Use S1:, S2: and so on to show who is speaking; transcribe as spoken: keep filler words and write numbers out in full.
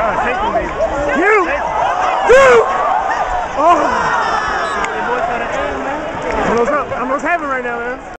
S1: You! You! Oh! I don't know what's happening right now, man.